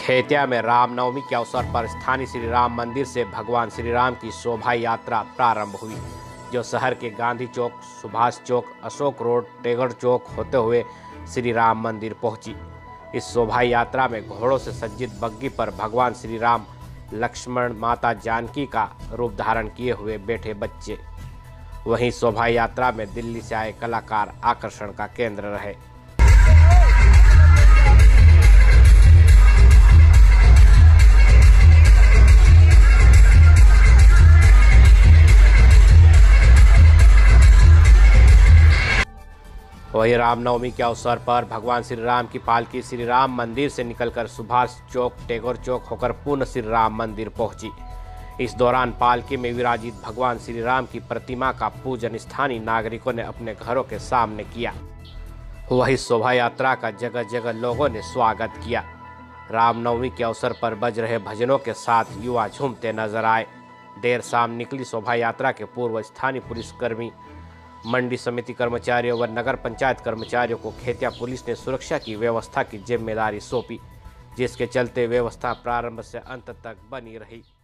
खेतिया में रामनवमी के अवसर पर स्थानीय श्री राम मंदिर से भगवान श्री राम की शोभा यात्रा प्रारंभ हुई, जो शहर के गांधी चौक, सुभाष चौक, अशोक रोड, टेगड़ चौक होते हुए श्री राम मंदिर पहुंची। इस शोभा यात्रा में घोड़ों से सज्जित बग्गी पर भगवान श्री राम, लक्ष्मण, माता जानकी का रूप धारण किए हुए बैठे बच्चे। वहीं शोभा यात्रा में दिल्ली से आए कलाकार आकर्षण का केंद्र रहे। वही रामनवमी के अवसर पर भगवान श्री राम की पालकी श्री राम मंदिर से निकलकर सुभाष चौक, टेगौर चौक होकर पुनः श्री राम मंदिर पहुंची। इस दौरान पालकी में विराजित भगवान श्री राम की प्रतिमा का पूजन स्थानीय नागरिकों ने अपने घरों के सामने किया। वही शोभा यात्रा का जगह जगह लोगों ने स्वागत किया। रामनवमी के अवसर पर बज रहे भजनों के साथ युवा झूमते नजर आए। देर शाम निकली शोभा यात्रा के पूर्व स्थानीय पुलिसकर्मी, मंडी समिति कर्मचारियों व नगर पंचायत कर्मचारियों को खेतिया पुलिस ने सुरक्षा की व्यवस्था की जिम्मेदारी सौंपी, जिसके चलते व्यवस्था प्रारंभ से अंत तक बनी रही।